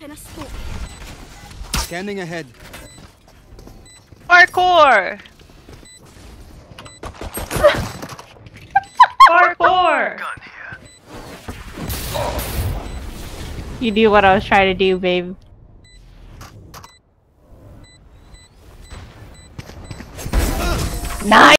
Scanning ahead. Parkour! Parkour! You do what I was trying to do, babe. Nice!